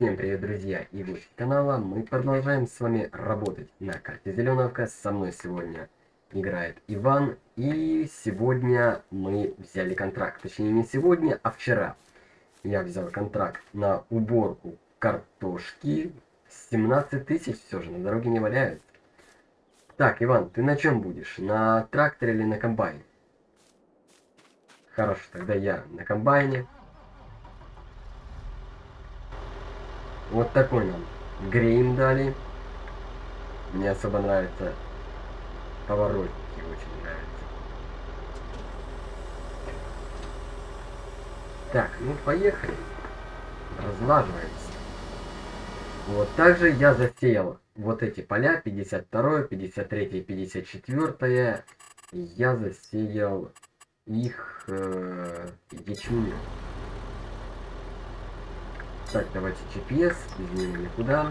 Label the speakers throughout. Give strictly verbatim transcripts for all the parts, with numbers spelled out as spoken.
Speaker 1: Всем привет, друзья и гости канала. Мы продолжаем с вами работать на карте Зеленовка. Со мной сегодня играет Иван. И сегодня мы взяли контракт. Точнее, не сегодня, а вчера. Я взял контракт на уборку картошки. семнадцать тысяч все же, на дороге не валяются. Так, Иван, ты на чем будешь? На тракторе или на комбайне? Хорошо, тогда я на комбайне. Вот такой нам грейм дали. Мне особо нравится поворотники, очень нравится. Так, ну поехали. Разлаживаемся. Вот также я засеял вот эти поля, пятьдесят второе, пятьдесят третье, пятьдесят четвёртое. Я засеял их э, ячменем. Так, давайте джи пи эс, без него никуда.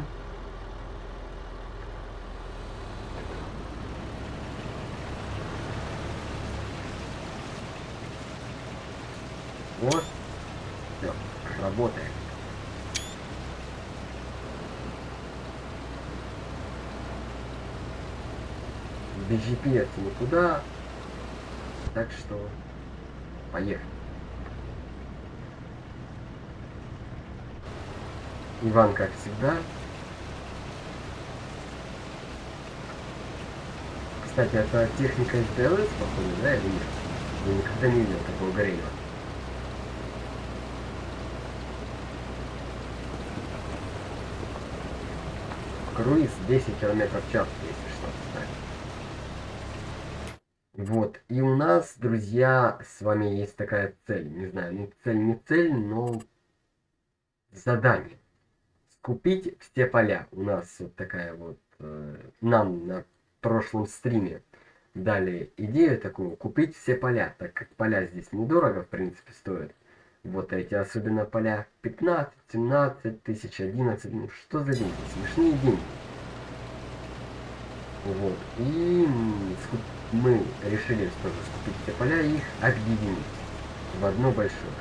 Speaker 1: Вот. Все, работает. Без джи пи эс никуда. Так что поехали. Иван, как всегда. Кстати, это техника эс ди эл эс, походу, да, или нет? Я никогда не видел такого грейва. Круиз десять километров в час, если что, кстати. Вот, и у нас, друзья, с вами есть такая цель. Не знаю, ну цель не цель, но задание. Купить все поля. У нас вот такая вот, э, нам на прошлом стриме дали идею такую, купить все поля, так как поля здесь недорого, в принципе, стоят. Вот эти, особенно поля пятнадцать, семнадцать тысяч, одиннадцать, ну что за деньги, смешные деньги. Вот, и мы решили тоже скупить все поля и их объединить в одно большое.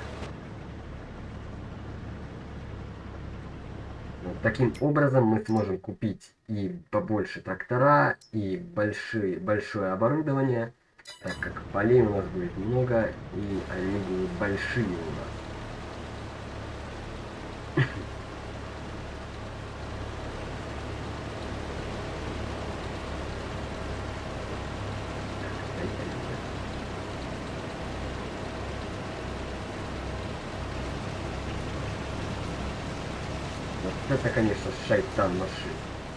Speaker 1: Вот таким образом мы сможем купить и побольше трактора, и большие, большое оборудование, так как полей у нас будет много, и они будут большие у нас. Вот это, конечно, шайтан машин.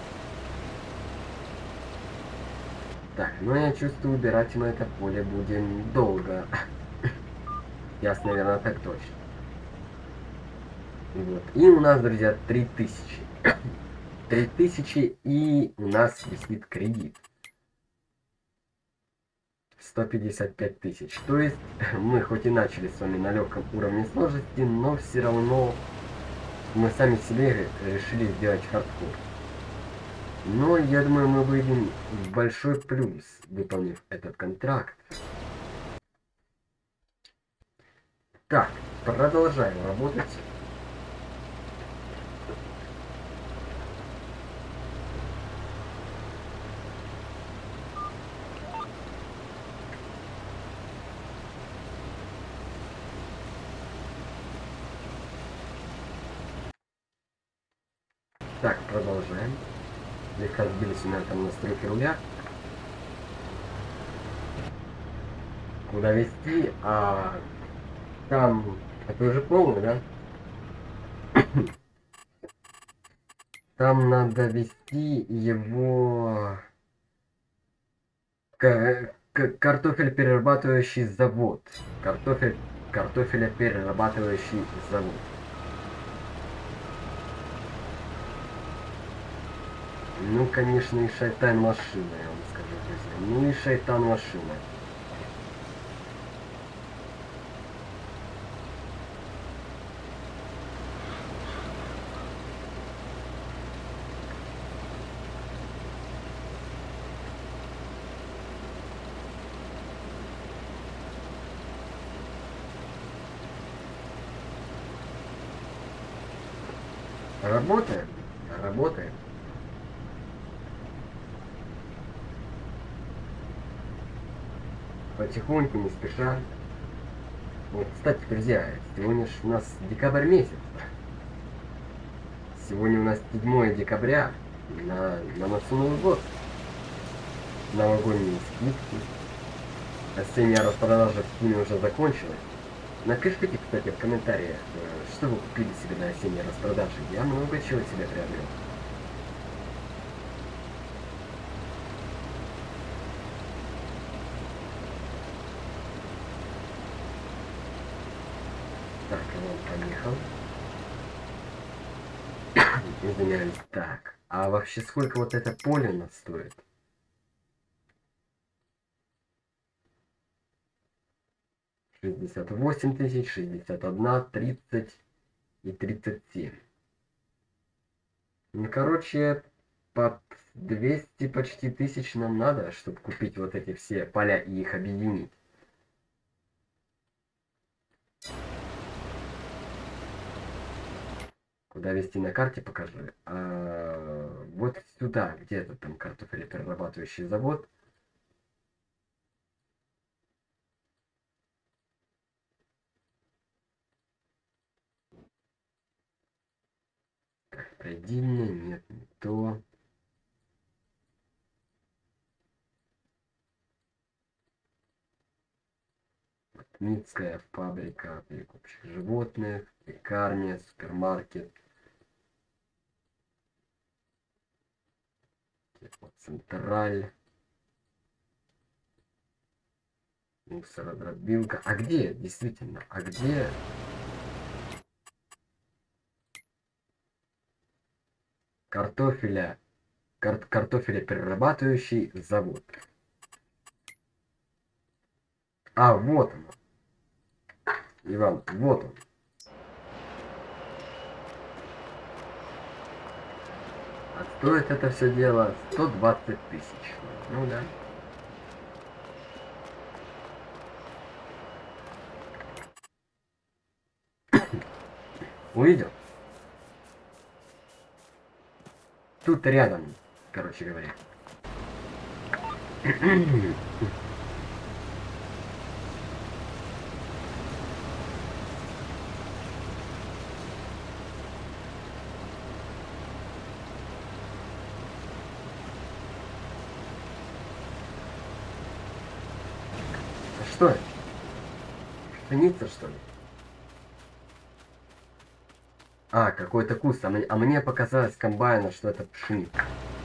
Speaker 1: Так, ну я чувствую, убирать мы это поле будем долго. Ясно, наверное, так точно. Вот. И у нас, друзья, три тысячи. три тысячи, и у нас висит кредит. сто пятьдесят пять тысяч. То есть мы хоть и начали с вами на легком уровне сложности, но все равно мы сами себе решили сделать хардкор. Но я думаю, мы выйдем в большой плюс, выполнив этот контракт. Так, продолжаем работать. Так, продолжаем. Слегка сбились у меня там настройки руля. Куда вести? А там это уже полный, да? Там надо вести его к, к картофель перерабатывающий завод. Картофель картофеля перерабатывающий завод. Ну, конечно, и шайтан машина, я вам скажу, друзья. Ну и шайтан машина. Работаем. Работаем. Потихоньку, не спеша. Вот, кстати, друзья, сегодня ж у нас декабрь месяц. Сегодня у нас седьмое декабря. На, на носу Новый год. Новогодние скидки. Осенняя распродажа в Steam уже закончилась. Напишите, кстати, в комментариях, что вы купили себе на осенней распродаже. Я много чего себе приобрел. Так, он поехал. Извиняюсь. Так, а вообще сколько вот это поле у нас стоит? шестьдесят восемь тысяч, шестьдесят один, тридцать и тридцать семь. Ну, короче, под двести почти тысяч нам надо, чтобы купить вот эти все поля и их объединить. Куда вести на карте покажу. А, вот сюда, где-то там картофелеперерабатывающий завод. Так, пройди мне, нет, не то. Ницкая фабрика перекупщик животных, пекарня, супермаркет. Централь. Мусородробилка. А где, действительно, а где? Картофеля. Кар картофеля перерабатывающий завод. А, вот он. Иван, вот он. А стоит это все дело сто двадцать тысяч. Ну да. Увидел? Тут рядом, короче говоря. Что это? Пшеница, что ли? А, какой-то куст. А мне, а мне показалось комбайна, что это пшеница.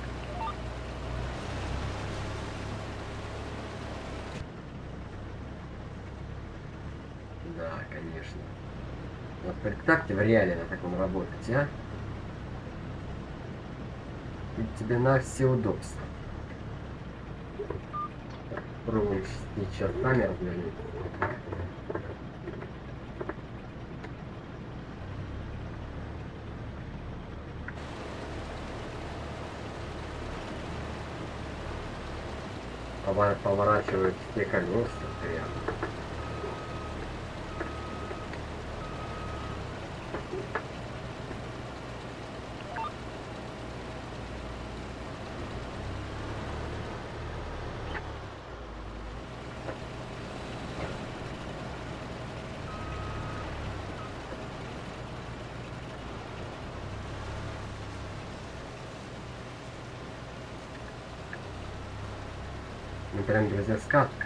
Speaker 1: Да, конечно. Вот представьте в реале на таком работать, а? И тебе на все удобства. Так, пробуем сейчас сами развернуть. Поворачивают все колеса прямо. Ну прям, друзья, сказка.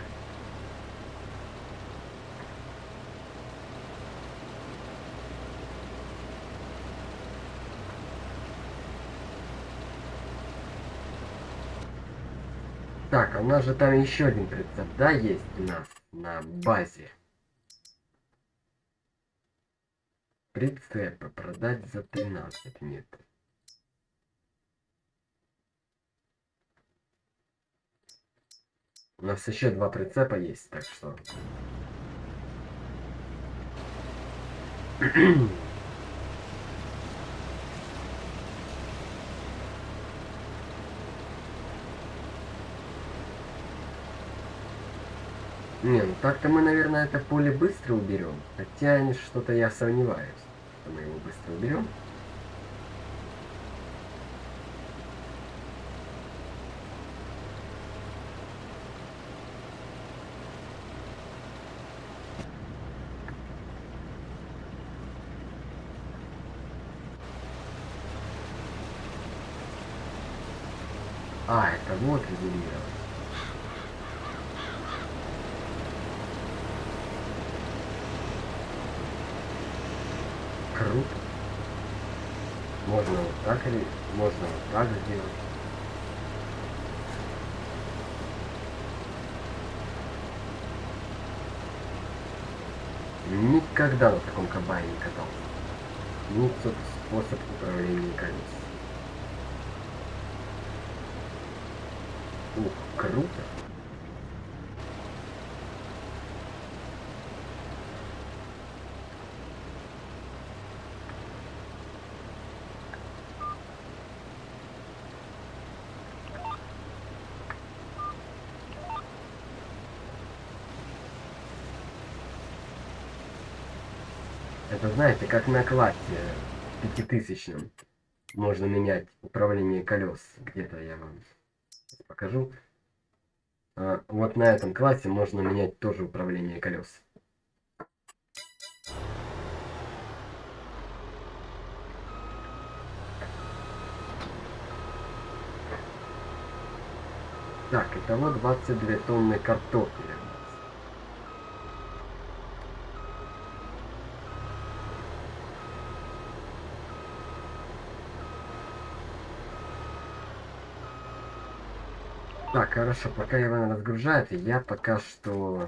Speaker 1: Так, а у нас же там еще один прицеп, да, есть у нас на базе. Прицепы продать за тринадцать, нет. У нас еще два прицепа есть, так что... Не, ну так-то мы, наверное, это поле быстро уберем. Хотя что-то я сомневаюсь, что мы его быстро уберем. А, это вот регулировать. Круто. Можно вот так или можно вот так сделать. Никогда на таком кабане не катался. Ну, тот способ управления колес. Ух, круто. Это, знаете, как на классе пятитысячном можно менять управление колес. Где-то я вам покажу. А, вот на этом классе можно менять тоже управление колес. Так, итого двадцать две тонны картофеля. Так, хорошо, пока Иван разгружает, я пока что...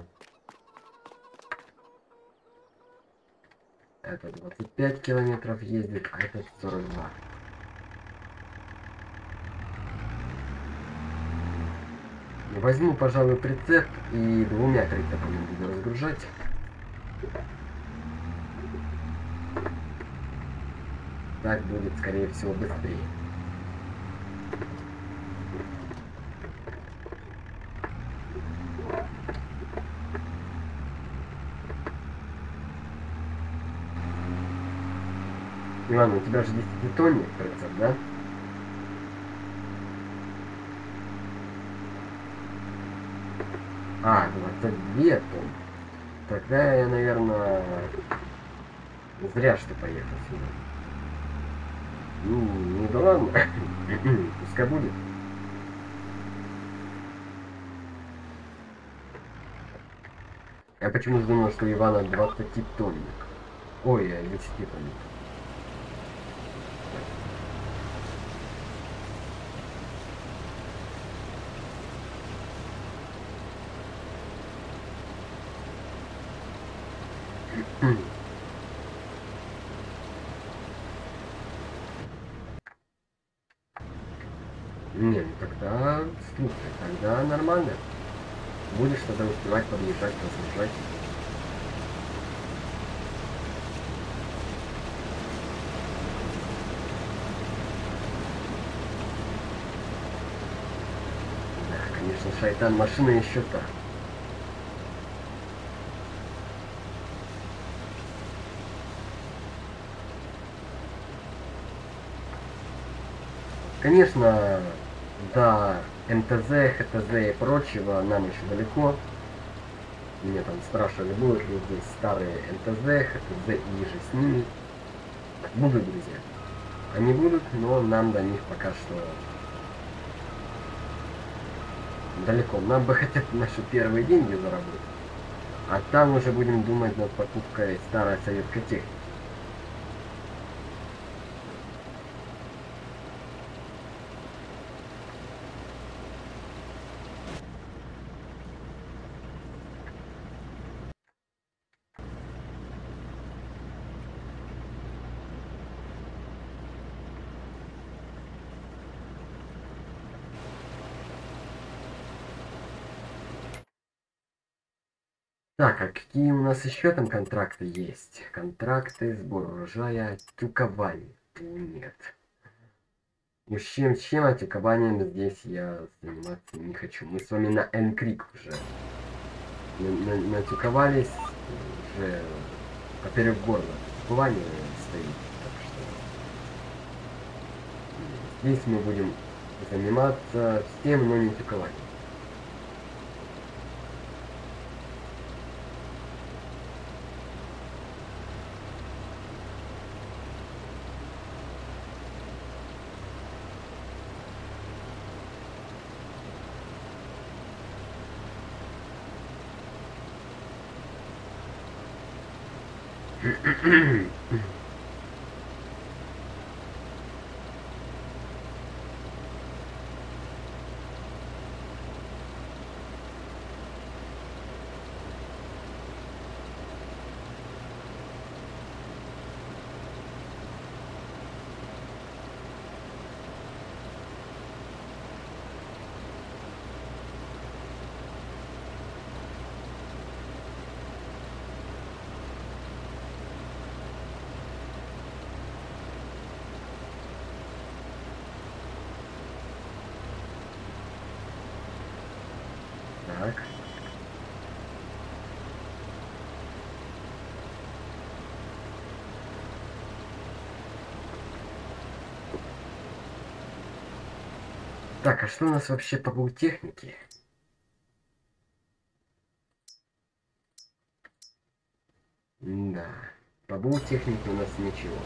Speaker 1: Это двадцать пять километров ездит, а этот сорок два. Возьму, пожалуй, прицеп и двумя прицепами буду разгружать. Так будет, скорее всего, быстрее. Иван, у тебя же десятитонник прицеп, да? А, двадцать две тонны. Тогда я, наверное, зря что поехал сюда. Ну, ну да ладно. Пускай будет. Я почему-то думал, что Ивана двадцатитонник. Ой, десятитонник. Не, ну тогда, слушай, тогда нормально. Будешь тогда успевать подъезжать, разгружать. Да, конечно, шайтан, машина еще та. Конечно, до МТЗ, ХТЗ и прочего нам еще далеко. Меня там спрашивали, будут ли здесь старые МТЗ, ХТЗ и же с ними. Будут, друзья. Они будут, но нам до них пока что далеко. Нам бы хотя бы наши первые деньги заработать. А там уже будем думать над покупкой старой советской техники. Так, а какие у нас еще там контракты есть? Контракты, сбор урожая, тюкование. Нет. И с чем, с чем, а тюкованием здесь я заниматься не хочу. Мы с вами на Эль-Крик уже на, на, натюковались, уже поперек горла. Тюкование стоит. Так что здесь мы будем заниматься всем, но не тюкованием. Так. Так, а что у нас вообще по технике? Да, по технике у нас ничего.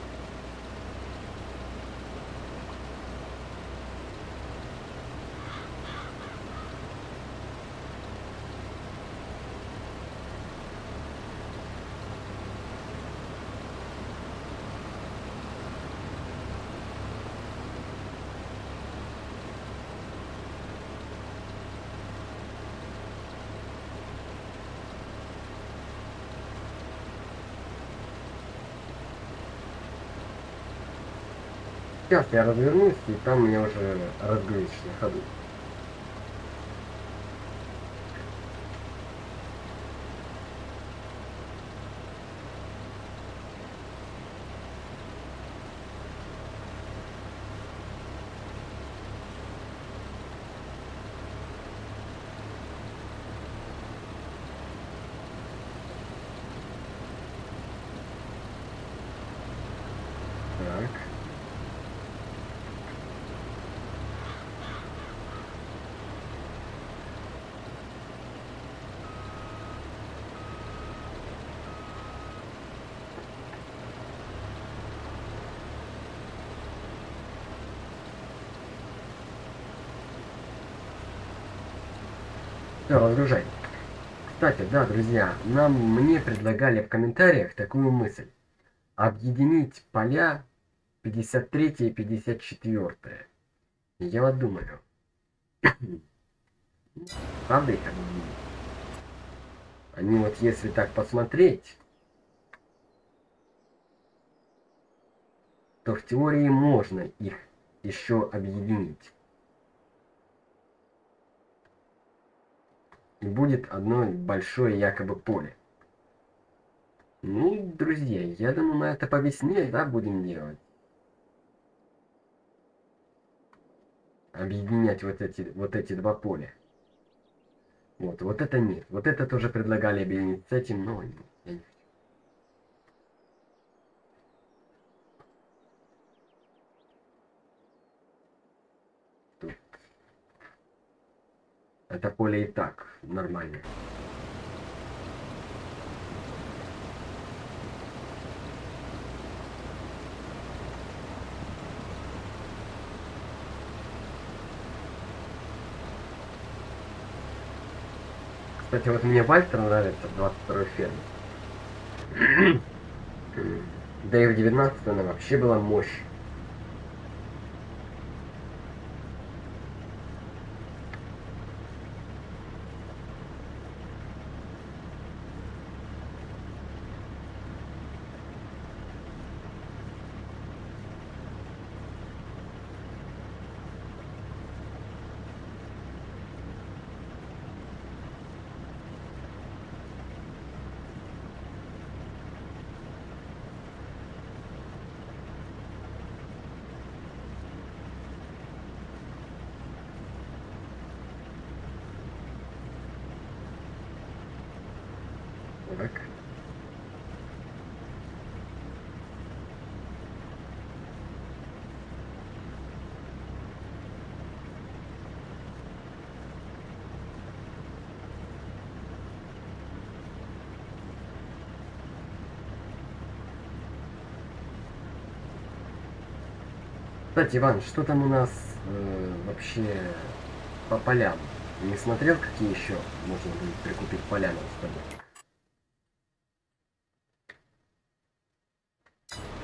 Speaker 1: Сейчас я развернусь, и там меня уже разгрузишь на ходу. Так. Все, разгружай. Кстати, да, друзья, нам, мне предлагали в комментариях такую мысль. Объединить поля пятьдесят третье и пятьдесят четвёртое. Я вот думаю. Правда их объединить? Они вот если так посмотреть, то в теории можно их еще объединить. И будет одно большое якобы поле. Ну, друзья, я думаю, мы это по весне, да, будем делать. Объединять вот эти, вот эти два поля. Вот, вот это нет. Вот это тоже предлагали объединить с этим, но я не хочу. Тут. Это поле и так нормально. Кстати, вот мне Вальтер нравится, двадцать второй ферме. Да и в девятнадцатом она вообще была мощь. Так. Кстати, Иван, что там у нас э, вообще по полям? Не смотрел, какие еще можно будет прикупить поля нам с тобой?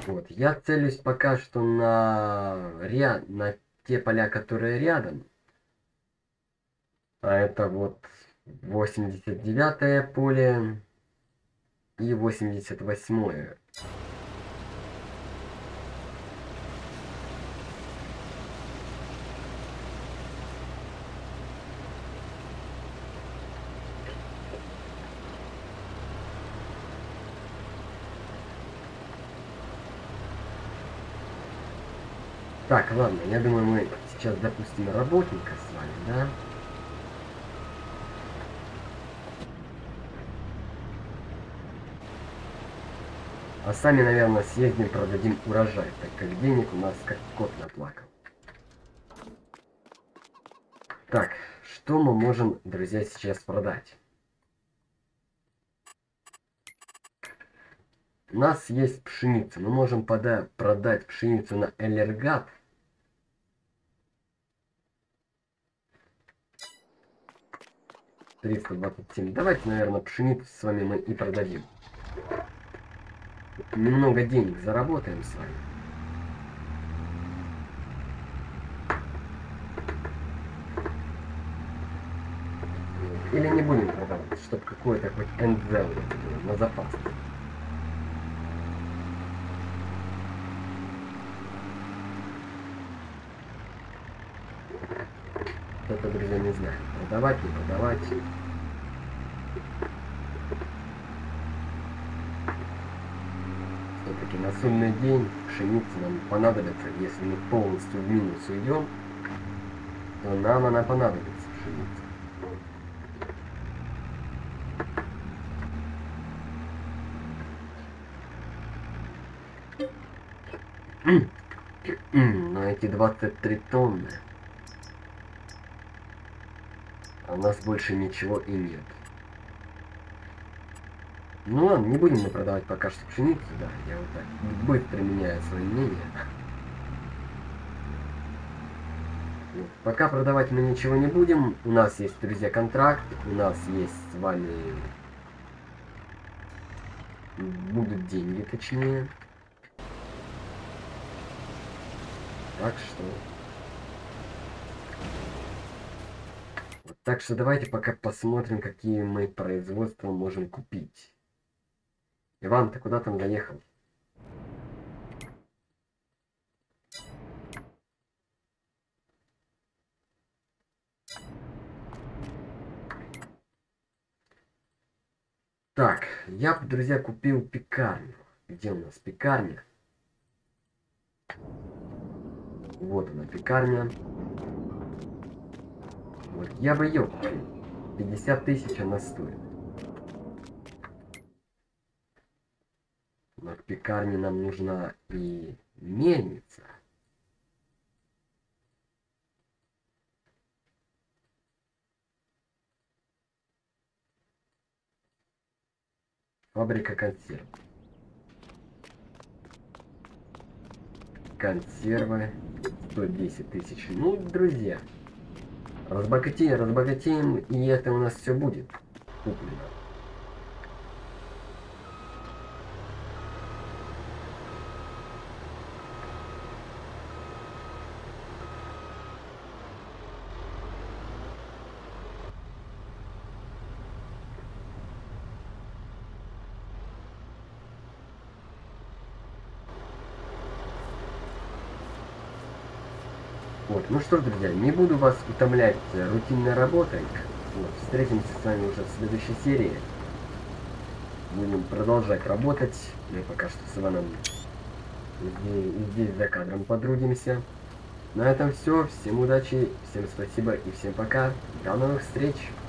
Speaker 1: Вот, я целюсь пока что на, ряд, на те поля, которые рядом. А это вот восемьдесят девятое поле и восемьдесят восьмое. Так, ладно, я думаю, мы сейчас допустим работника с вами, да? А сами, наверное, съездим, продадим урожай, так как денег у нас как кот наплакал. Так, что мы можем, друзья, сейчас продать? У нас есть пшеница. Мы можем пода продать пшеницу на Эллергат. триста двадцать семь. Давайте, наверное, пшеницу с вами мы и продадим. Немного денег заработаем с вами. Или не будем продавать, чтобы какой-то хоть эндзел на запас. Это, друзья, не знаю. Продавать, не продавать. Все-таки на судный день пшеница нам понадобится. Если мы полностью в минус уйдем, то нам она понадобится, пшеница. Но эти двадцать три тонны, а у нас больше ничего и нет. Ну ладно, не будем мы продавать пока что пшеницу, да, я вот так быстро меняю свое мнение. Вот. Пока продавать мы ничего не будем, у нас есть, друзья, контракт, у нас есть с вами, будут деньги, точнее. Так что... Вот, так что давайте пока посмотрим, какие мы производства можем купить. Иван, ты куда там заехал? Так, я, друзья, купил пекарню. Где у нас пекарня? Вот она, пекарня. Вот, я бы ее купил. пятьдесят тысяч она стоит. Но к пекарне нам нужна и мельница. Фабрика консерв. Консервы. сто десять тысяч. Ну, друзья. Разбогатеем, разбогатеем, и это у нас все будет куплено. Вот, ну что ж, друзья, не буду вас утомлять рутинной работой. Вот, встретимся с вами уже в следующей серии. Будем продолжать работать. Мы пока что с Иваном здесь, здесь за кадром потрудимся. На этом все. Всем удачи, всем спасибо и всем пока. До новых встреч.